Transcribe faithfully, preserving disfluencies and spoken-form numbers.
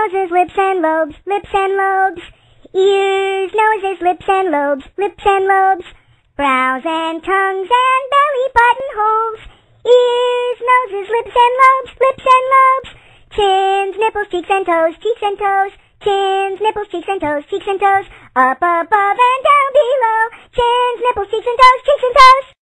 noses, lips and lobes, lips and lobes. Ears, noses, lips and lobes, lips and lobes. Brows and tongues and belly buttonholes. Ears, noses, lips and lobes, lips and lobes. Chins, nipples, cheeks and toes, cheeks and toes. Chins, nipples, cheeks and toes, cheeks and toes. Up above and down below. Chins, nipples, cheeks and toes, cheeks and toes.